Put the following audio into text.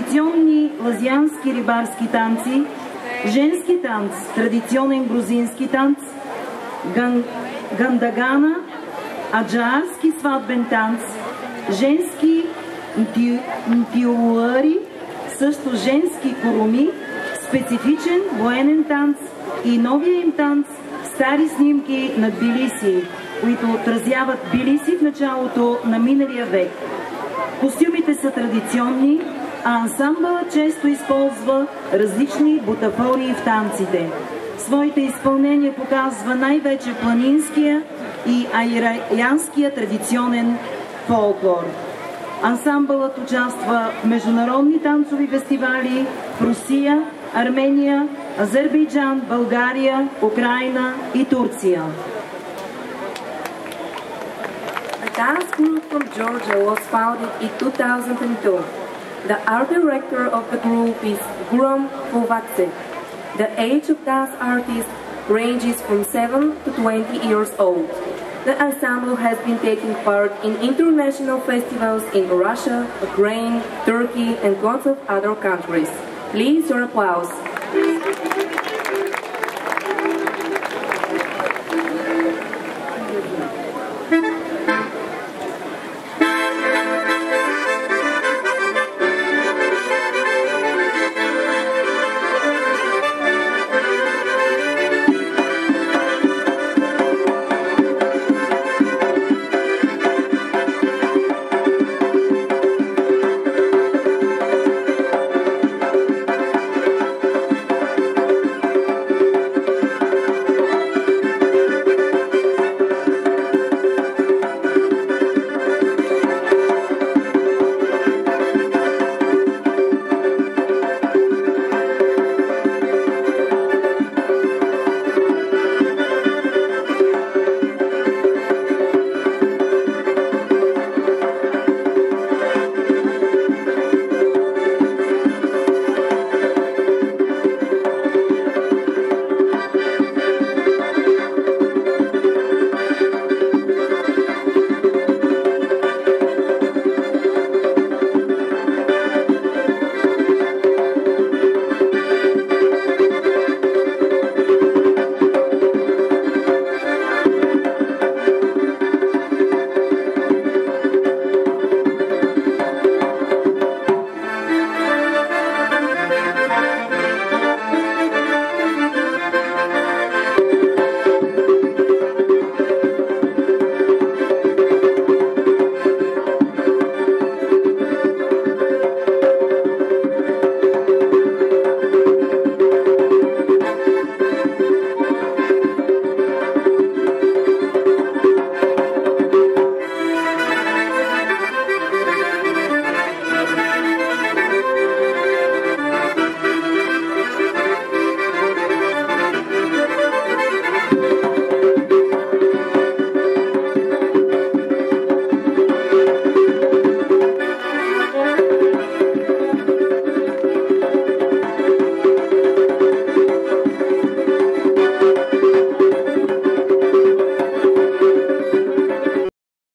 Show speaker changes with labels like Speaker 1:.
Speaker 1: традиционни лазянски рибарски танци, женски танц, традиционен грузински танц, гандагана, аджарски сватбен танц, женски ntиуари, също женски короми, специфичен военен танц и новия им танц стари снимки на Тбилиси, които отразяват Тбилиси в началото на миналия век. Костюмите са традиционни, а ансамбълът често използва различни бутафории в танците. Своите изпълнения показва най-вече планинския и айраянския традиционен фолклор. Ансамбълът участва в международни танцови фестивали в Русия, Армения, Азербайджан, България, Украина и Турция.
Speaker 2: The dance group from Georgia was founded in 2002. The art director of the group is Guram Kovadze. The age of dance artists ranges from 7 to 20 years old. The ensemble has been taking part in international festivals in Russia, Ukraine, Turkey, and lots of other countries. Please, your applause.